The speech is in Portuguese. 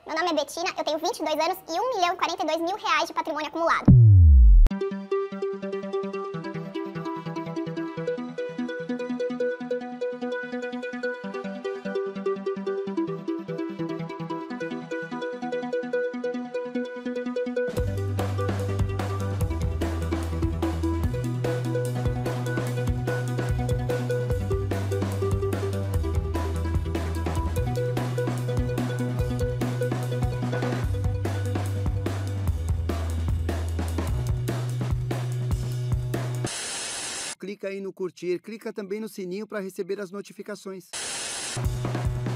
Meu nome é Betina, eu tenho 22 anos e R$ 1.042.000 de patrimônio acumulado. Clica aí no curtir, clica também no sininho para receber as notificações.